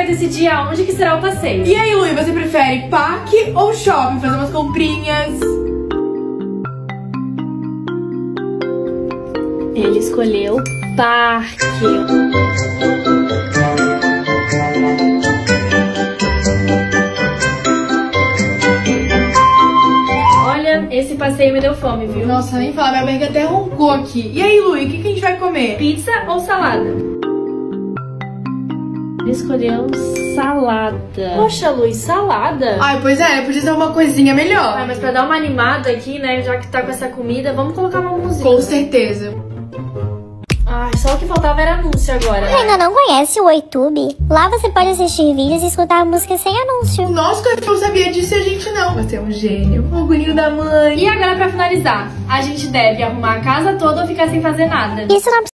vai decidir aonde que será o passeio. E aí, Lui, você prefere parque ou shopping? Fazer umas comprinhas? Ele escolheu parque. Olha, esse passeio me deu fome, viu? Nossa, nem fala, minha barriga até roncou aqui. E aí, Lui, o que a gente vai comer? Pizza ou salada? Ele escolheu salada. Poxa, Luiz, salada? Ai, pois é, podia ser uma coisinha melhor. Mas pra dar uma animada aqui, né, já que tá com essa comida, vamos colocar uma música. Com certeza. Ai, só o que faltava era anúncio agora. Ainda não conhece o YouTube? Lá você pode assistir vídeos e escutar música sem anúncio. Nossa, que eu não sabia disso e a gente não. Você é um gênio. Orgulhinho da mãe. E agora, pra finalizar, a gente deve arrumar a casa toda ou ficar sem fazer nada? Isso não